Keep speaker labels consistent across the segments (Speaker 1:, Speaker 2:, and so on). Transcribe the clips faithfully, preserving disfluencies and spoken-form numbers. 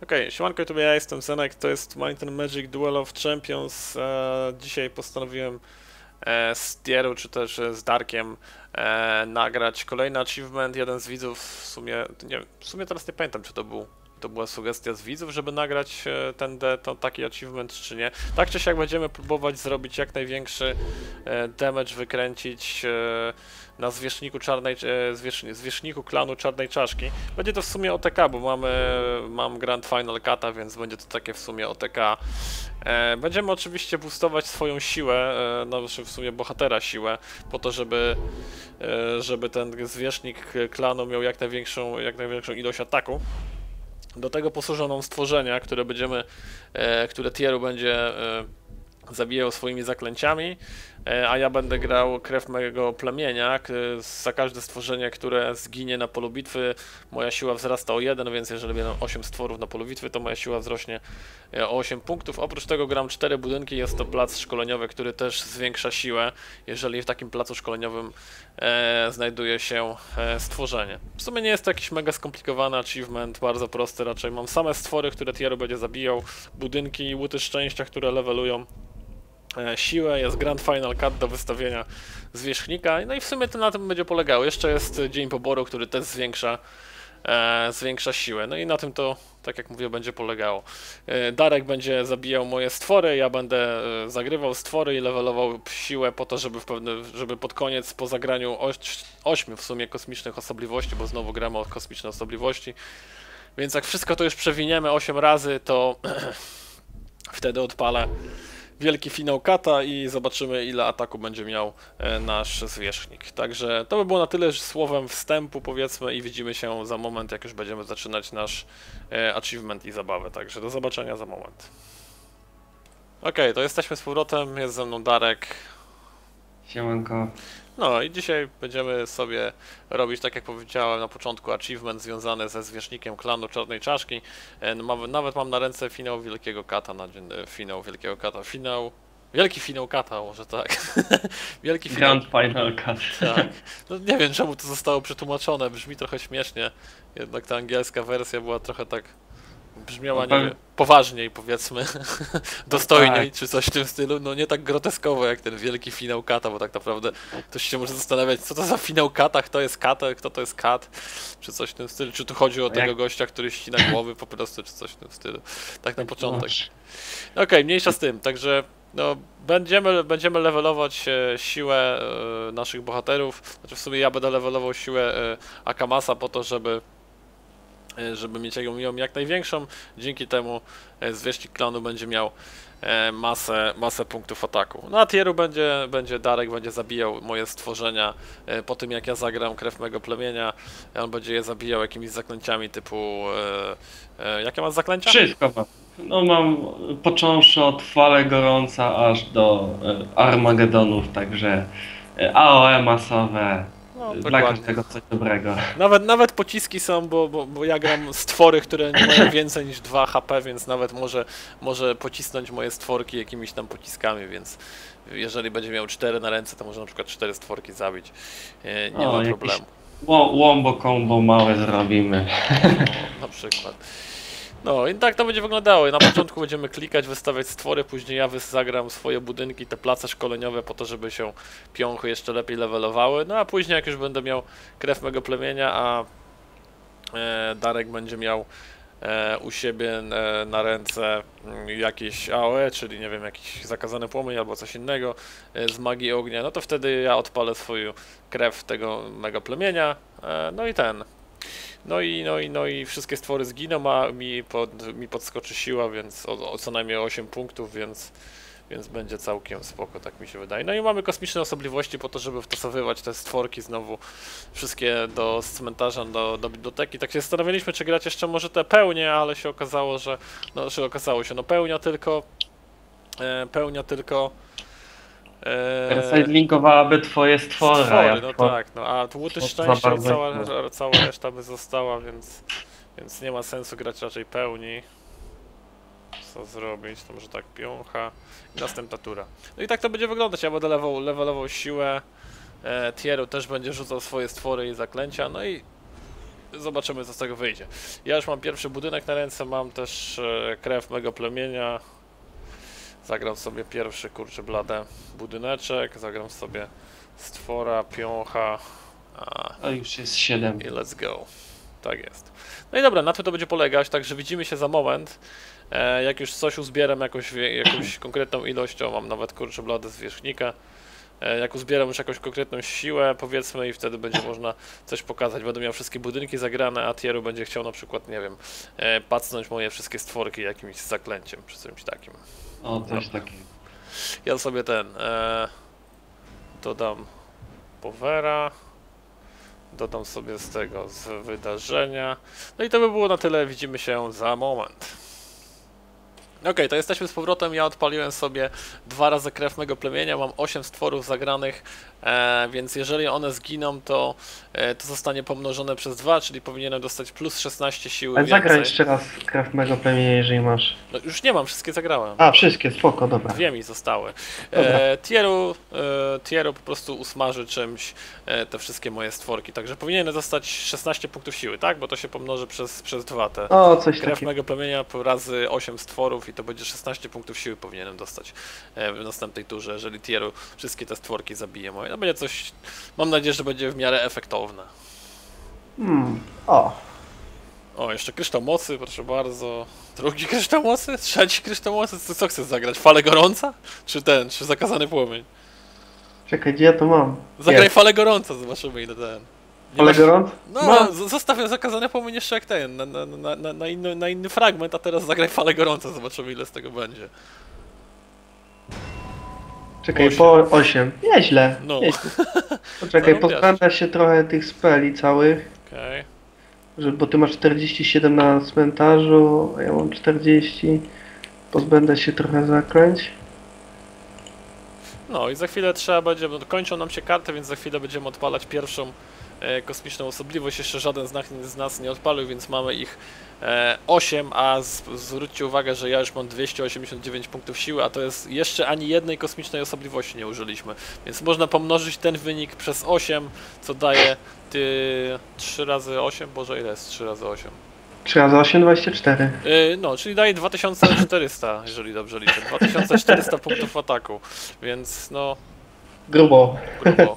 Speaker 1: Okej, okay, siemanko, YouTube, ja jestem Zenek, to jest Might and Magic Duel of Champions. E, dzisiaj postanowiłem e, z Tieru, czy też e, z Darkiem e, nagrać kolejny achievement. Jeden z widzów, w sumie, nie, w sumie teraz nie pamiętam, czy to był, to była sugestia z widzów, żeby nagrać e, ten de, to, taki achievement, czy nie. Tak czy siak będziemy próbować zrobić jak największy e, damage, wykręcić e, na zwierzchniku czarnej, e, zwierz, zwierzchniku klanu Czarnej Czaszki. Będzie to w sumie O T K, bo mamy, mam Grand Final Kata, więc będzie to takie w sumie O T K. E, będziemy oczywiście boostować swoją siłę, e, no w sumie bohatera siłę, po to, żeby, e, żeby ten zwierzchnik klanu miał jak największą, jak największą ilość ataku. Do tego posłużą nam stworzenia, które będziemy, e, które Tieru będzie e, zabijał swoimi zaklęciami, a ja będę grał krew mojego plemienia. Za każde stworzenie, które zginie na polu bitwy, moja siła wzrasta o jeden, więc jeżeli będą osiem stworów na polu bitwy, to moja siła wzrośnie o osiem punktów. Oprócz tego gram cztery budynki, jest to plac szkoleniowy, który też zwiększa siłę, jeżeli w takim placu szkoleniowym e, znajduje się e, stworzenie. W sumie nie jest to jakiś mega skomplikowany achievement, bardzo prosty raczej. Mam same stwory, które Tieru będzie zabijał, budynki i łuty szczęścia, które levelują siłę, jest Grand Final Cut do wystawienia zwierzchnika, no i w sumie to na tym będzie polegało. Jeszcze jest Dzień Poboru, który też zwiększa, e, zwiększa siłę, no i na tym to, tak jak mówię, będzie polegało. E, Darek będzie zabijał moje stwory, ja będę e, zagrywał stwory i levelował siłę po to, żeby, w pewne, żeby pod koniec, po zagraniu ośmiu w sumie kosmicznych osobliwości, bo znowu gramy o kosmiczne osobliwości, więc jak wszystko to już przewiniemy osiem razy, to wtedy odpalę wielki finał kata i zobaczymy, ile ataku będzie miał e, nasz zwierzchnik. Także to by było na tyle słowem wstępu, powiedzmy, i widzimy się za moment, jak już będziemy zaczynać nasz e, achievement i zabawę. Także do zobaczenia za moment. Ok, to jesteśmy z powrotem, jest ze mną Darek.
Speaker 2: Siemanko.
Speaker 1: No i dzisiaj będziemy sobie robić, tak jak powiedziałem na początku, achievement związany ze zwierzchnikiem klanu Czarnej Czaszki. Nawet mam na ręce finał Wielkiego Kata, na dzień, finał Wielkiego Kata, finał... Wielki finał Kata, może tak. Wielki finał...
Speaker 2: Grand Final Cut.
Speaker 1: Tak. No nie wiem, czemu to zostało przetłumaczone, brzmi trochę śmiesznie. Jednak ta angielska wersja była trochę tak... Brzmiała, nie wiem, poważniej, powiedzmy, dostojniej, tak, czy coś w tym stylu, no nie tak groteskowo jak ten wielki finał kata, bo tak naprawdę ktoś się może zastanawiać, co to za finał kata, kto jest kata, kto to jest kat, czy coś w tym stylu, czy tu chodzi o tego jak... gościa, który ścina głowy po prostu, czy coś w tym stylu, tak na początek. Okej, okay, mniejsza z tym, także no, będziemy, będziemy levelować e, siłę e, naszych bohaterów, znaczy w sumie ja będę levelował siłę e, Akamasa po to, żeby żeby mieć ją jak największą. Dzięki temu zwierzchnik klanu będzie miał masę, masę punktów ataku. No a Tieru będzie, będzie Darek będzie zabijał moje stworzenia po tym, jak ja zagram krew mego plemienia. On będzie je zabijał jakimiś zaklęciami typu... E, e, jakie masz zaklęcia?
Speaker 2: Wszystko mam. No mam począwszy od fale gorąca aż do e, Armagedonów, także e, A O E masowe. No, dla każdego coś dobrego.
Speaker 1: Nawet, nawet pociski są, bo, bo, bo ja gram stwory, które nie mają więcej niż dwa H P, więc nawet może, może pocisnąć moje stworki jakimiś tam pociskami, więc jeżeli będzie miał cztery na ręce, to może na przykład cztery stworki zabić. Nie, nie o, ma problemu.
Speaker 2: Wombo combo małe zrobimy.
Speaker 1: No, na przykład. No i tak to będzie wyglądało. Na początku będziemy klikać, wystawiać stwory, później ja zagram swoje budynki, te place szkoleniowe po to, żeby się piąchy jeszcze lepiej levelowały. No a później jak już będę miał krew mego plemienia, a e, Darek będzie miał e, u siebie e, na ręce jakieś A O E, czyli nie wiem, jakiś zakazany płomień albo coś innego e, z magii ognia, no to wtedy ja odpalę swoją krew tego mego plemienia, e, no i ten. No i, no, i, no i wszystkie stwory zginą, a mi, pod, mi podskoczy siła, więc o, o co najmniej osiem punktów, więc, więc będzie całkiem spoko, tak mi się wydaje. No i mamy kosmiczne osobliwości po to, żeby wtasowywać te stworki znowu wszystkie do cmentarza, do, do biblioteki. Tak się zastanawialiśmy, czy grać jeszcze może te pełnie, ale się okazało, że... No, że okazało się, no pełnia tylko... E, pełnia tylko...
Speaker 2: Eee, linkowałaby twoje stwory.
Speaker 1: stwory no twor... tak, no a łuty szczęścia i cała, cała reszta by została, więc, więc nie ma sensu grać raczej pełni. Co zrobić? To może tak piącha i następna tura. No i tak to będzie wyglądać, ja będę levelował, levelował siłę, e, Tieru też będzie rzucał swoje stwory i zaklęcia, no i zobaczymy, co z tego wyjdzie. Ja już mam pierwszy budynek na ręce, mam też e, krew mego plemienia. Zagram sobie pierwszy, kurczę blade, budyneczek, zagram sobie stwora, piącha. A,
Speaker 2: A już jest siedem.
Speaker 1: i let's go. Tak jest. No i dobra, na tym to będzie polegać, także widzimy się za moment. E, jak już coś uzbieram jakąś, jakąś konkretną ilością, mam nawet kurczę blade zwierzchnika. E, jak uzbieram już jakąś konkretną siłę, powiedzmy, i wtedy będzie można coś pokazać. Będę miał wszystkie budynki zagrane, a Tieru będzie chciał na przykład, nie wiem, e, pacnąć moje wszystkie stworki jakimś zaklęciem, czy czymś takim.
Speaker 2: O, coś takiego.
Speaker 1: Ja sobie ten e, dodam powera, dodam sobie z tego, z wydarzenia. No i to by było na tyle, widzimy się za moment. Ok, to jesteśmy z powrotem, ja odpaliłem sobie dwa razy krew mego plemienia, mam osiem stworów zagranych, e, więc jeżeli one zginą, to e, to zostanie pomnożone przez dwa, czyli powinienem dostać plus szesnaście siły
Speaker 2: Ale zagraj
Speaker 1: więcej.
Speaker 2: jeszcze raz krew mego plemienia, jeżeli masz.
Speaker 1: No, już nie mam, wszystkie zagrałem.
Speaker 2: A, wszystkie, spoko, dobra.
Speaker 1: Dwie mi zostały.
Speaker 2: Dobra.
Speaker 1: E, Tieru, e, Tieru po prostu usmaży czymś e, te wszystkie moje stworki, także powinienem dostać szesnaście punktów siły, tak? Bo to się pomnoży przez, przez dwa te.
Speaker 2: O, coś
Speaker 1: Krew
Speaker 2: takiego.
Speaker 1: mego plemienia po razy osiem stworów i to będzie szesnaście punktów siły powinienem dostać e, w następnej turze, jeżeli Tieru wszystkie te stworki zabije moje. No będzie coś, mam nadzieję, że będzie w miarę efektowne.
Speaker 2: Hmm, o.
Speaker 1: O, jeszcze kryształ mocy, proszę bardzo. Drugi kryształ mocy? Trzeci kryształ mocy? Co, co chcesz zagrać? Falę gorąca? Czy ten, czy zakazany płomień?
Speaker 2: Czekaj, gdzie ja to mam?
Speaker 1: Zagraj
Speaker 2: Jest.
Speaker 1: falę gorąca, zobaczymy ile ten. Nie
Speaker 2: Ale
Speaker 1: masz-
Speaker 2: gorąc?
Speaker 1: No,
Speaker 2: Mam.
Speaker 1: z- zostaw zakazane płomień jeszcze jak ten, na, na, na, na, na, inny, na inny fragment, a teraz zagraj falę gorąca, zobaczymy ile z tego będzie.
Speaker 2: Czekaj,
Speaker 1: Osiem.
Speaker 2: po osiem. Nieźle.
Speaker 1: No.
Speaker 2: Nieźle. Poczekaj,
Speaker 1: Zarobiasz.
Speaker 2: pozbędę się trochę tych speli całych.
Speaker 1: Okej.
Speaker 2: Że, bo ty masz czterdzieści siedem na cmentarzu, a ja mam czterdzieści. Pozbędę się trochę zaklęć.
Speaker 1: No i za chwilę trzeba będzie, no kończą nam się karty, więc za chwilę będziemy odpalać pierwszą e, kosmiczną osobliwość. Jeszcze żaden z nas, z nas nie odpalił, więc mamy ich e, osiem, a z, zwróćcie uwagę, że ja już mam dwieście osiemdziesiąt dziewięć punktów siły, a to jest jeszcze ani jednej kosmicznej osobliwości nie użyliśmy. Więc można pomnożyć ten wynik przez osiem, co daje ty trzy razy osiem, boże ile jest trzy razy osiem?
Speaker 2: trzy razy osiem, dwadzieścia cztery.
Speaker 1: Yy, no, czyli daje dwa tysiące czterysta, jeżeli dobrze liczę. dwa tysiące czterysta punktów ataku, więc no,
Speaker 2: Grubo.
Speaker 1: grubo.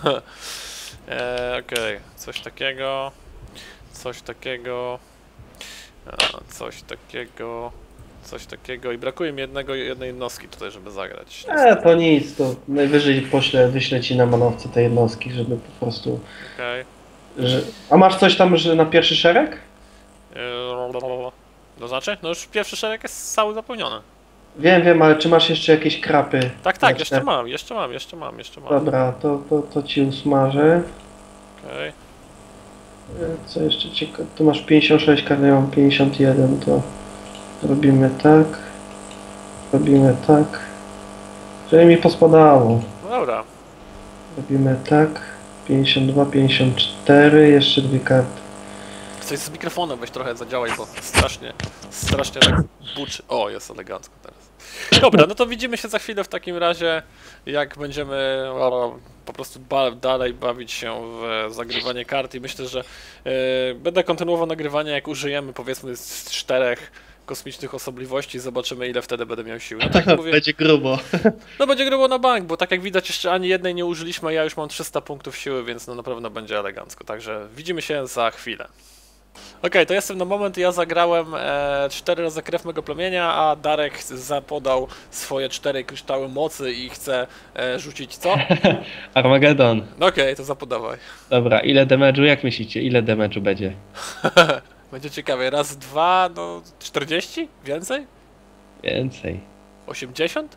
Speaker 1: e, Okej, coś takiego, coś takiego, a, coś takiego, coś takiego i brakuje mi jednego, jednej jednostki tutaj, żeby zagrać.
Speaker 2: E, to nic, to najwyżej poślę, wyślę ci na manowce te jednostki, żeby po prostu...
Speaker 1: Okej.
Speaker 2: Że... A masz coś tam, że na pierwszy szereg?
Speaker 1: Yy, To znaczy? No już pierwszy szereg jest cały zapełniony.
Speaker 2: Wiem, wiem, ale czy masz jeszcze jakieś krapy?
Speaker 1: Tak, tak,
Speaker 2: Znaczy-
Speaker 1: jeszcze mam, jeszcze mam, jeszcze mam, jeszcze mam.
Speaker 2: Dobra, to, to, to ci usmażę.
Speaker 1: Okej.
Speaker 2: E, Co jeszcze ciekawe? Tu masz pięćdziesiąt sześć, każdy mam pięćdziesiąt jeden, to robimy tak. Robimy tak. Żeby mi pospadało.
Speaker 1: No dobra.
Speaker 2: Robimy tak. pięćdziesiąt dwa, pięćdziesiąt cztery, jeszcze dwie karty.
Speaker 1: Coś z mikrofonem weź trochę zadziałaj, bo strasznie, strasznie tak buczy. O, jest elegancko teraz. Dobra, no to widzimy się za chwilę w takim razie, jak będziemy o, po prostu ba dalej bawić się w zagrywanie kart i myślę, że e, będę kontynuował nagrywanie, jak użyjemy powiedzmy z czterech kosmicznych osobliwości, zobaczymy ile wtedy będę miał siły. No tak jak mówię,
Speaker 2: Będzie grubo.
Speaker 1: no będzie grubo na bank, bo tak jak widać jeszcze ani jednej nie użyliśmy, a ja już mam trzysta punktów siły, więc no na pewno będzie elegancko. Także widzimy się za chwilę. Okej, to jestem na moment, ja zagrałem e, cztery razy krew mego plemienia, a Darek zapodał swoje cztery kryształy mocy i chce e, rzucić co?
Speaker 2: Armagedon.
Speaker 1: No okej, to zapodawaj.
Speaker 2: Dobra, ile damage'u, jak myślicie? Ile damage'u będzie?
Speaker 1: Będzie ciekawie, raz, dwa, no czterdzieści? Więcej?
Speaker 2: Więcej.
Speaker 1: osiemdziesiąt?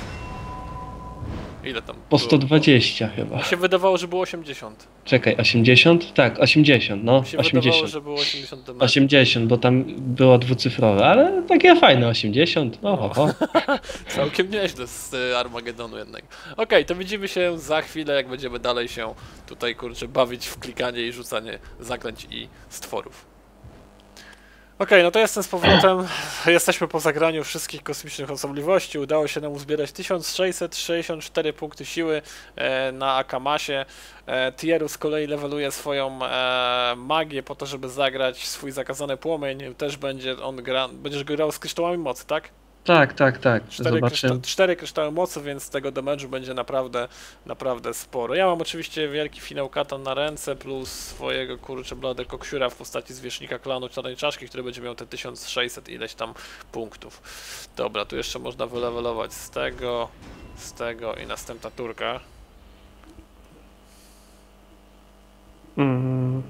Speaker 1: Ile tam
Speaker 2: Po
Speaker 1: było?
Speaker 2: sto dwadzieścia chyba.
Speaker 1: Mi się wydawało, że było osiemdziesiąt.
Speaker 2: Czekaj, osiemdziesiąt? Tak, osiemdziesiąt, no.
Speaker 1: Mi się wydawało,
Speaker 2: osiemdziesiąt.
Speaker 1: że było osiemdziesiąt damage'u.
Speaker 2: osiemdziesiąt, bo tam było dwucyfrowe, ale takie fajne, osiemdziesiąt. No, ho, ho.
Speaker 1: Całkiem nieźle z y, Armagedonu jednego. Okej, to widzimy się za chwilę, jak będziemy dalej się tutaj, kurczę, bawić w klikanie i rzucanie zaklęć i stworów. Okej, no to jestem z powrotem. Jesteśmy po zagraniu wszystkich kosmicznych osobliwości. Udało się nam uzbierać tysiąc sześćset sześćdziesiąt cztery punkty siły e, na Akamasie. E, Tieru z kolei leveluje swoją e, magię po to, żeby zagrać swój zakazany płomień. Też będzie on gra, będziesz grał z kryształami mocy, tak?
Speaker 2: Tak, tak, tak.
Speaker 1: Cztery, kryszta
Speaker 2: Zobaczymy.
Speaker 1: cztery kryształy mocy, więc tego damage'u będzie naprawdę, naprawdę sporo. Ja mam oczywiście wielki finał katan na ręce, plus swojego kurczę blade koksiura w postaci zwierzchnika klanu Czarnej Czaszki, który będzie miał te tysiąc sześćset ileś tam punktów. Dobra, tu jeszcze można wylevelować z tego, z tego i następna turka.
Speaker 2: Mm.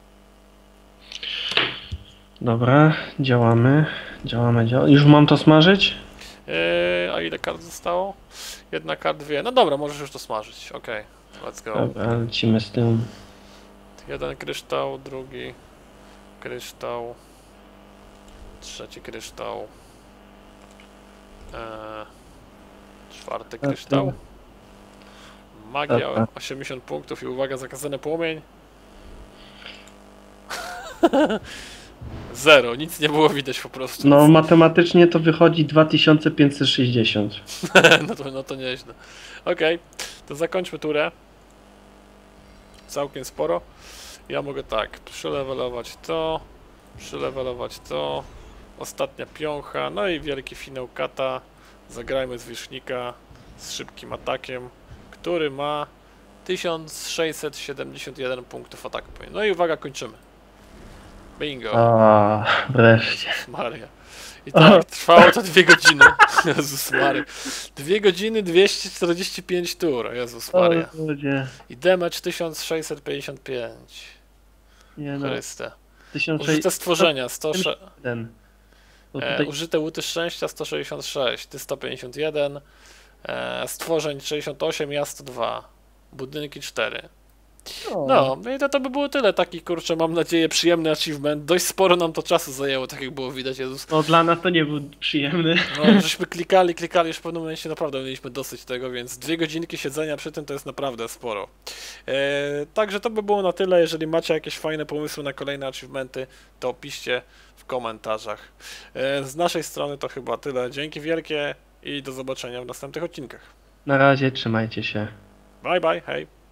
Speaker 2: Dobra, działamy. Działamy, działamy. Już mam to smażyć?
Speaker 1: Yy, a ile kart zostało? Jedna kart, dwie. No dobra, możesz już to smażyć. Okej, okay. Let's go.
Speaker 2: Dobra, lecimy z tym.
Speaker 1: Jeden kryształ, drugi kryształ, trzeci kryształ, eee, czwarty kryształ. Magia
Speaker 2: Dobra.
Speaker 1: osiemdziesiąt punktów i uwaga, zakazany płomień. Zero, nic nie było widać po prostu.
Speaker 2: No matematycznie to wychodzi dwa tysiące pięćset sześćdziesiąt.
Speaker 1: no, to, no to nieźle. Okej, okay, to zakończmy turę. Całkiem sporo. Ja mogę tak, przylewelować to, przylewelować to, ostatnia piącha, no i wielki finał kata. Zagrajmy zwierzchnika z szybkim atakiem, który ma tysiąc sześćset siedemdziesiąt jeden punktów ataku. No i uwaga, kończymy. Bingo.
Speaker 2: A, wreszcie.
Speaker 1: Maria. I tak, trwało to dwie godziny. Jezus Maria. dwie godziny dwieście czterdzieści pięć tur. Jezus Maria.
Speaker 2: O ludzie.
Speaker 1: I damage tysiąc sześćset pięćdziesiąt pięć.
Speaker 2: Nie no.
Speaker 1: Chryste.
Speaker 2: tysiąc
Speaker 1: Użyte stworzenia sto sześć.
Speaker 2: jeden. Bo
Speaker 1: E,
Speaker 2: tutaj...
Speaker 1: użyte łuty szczęścia sto sześćdziesiąt sześć, ty sto pięćdziesiąt jeden, e, stworzeń sześćdziesiąt osiem, ja sto dwa, budynki cztery.
Speaker 2: O.
Speaker 1: No, no i to, to by było tyle. Taki, kurczę, mam nadzieję, przyjemny achievement. Dość sporo nam to czasu zajęło, tak jak było widać, Jezus.
Speaker 2: No dla nas to nie był przyjemny.
Speaker 1: No, żeśmy klikali, klikali, już w pewnym momencie naprawdę mieliśmy dosyć tego, więc dwie godzinki siedzenia przy tym to jest naprawdę sporo. E, także to by było na tyle. Jeżeli macie jakieś fajne pomysły na kolejne achievementy, to piszcie w komentarzach. E, z naszej strony to chyba tyle. Dzięki wielkie i do zobaczenia w następnych odcinkach.
Speaker 2: Na razie, trzymajcie się.
Speaker 1: Bye bye, hej.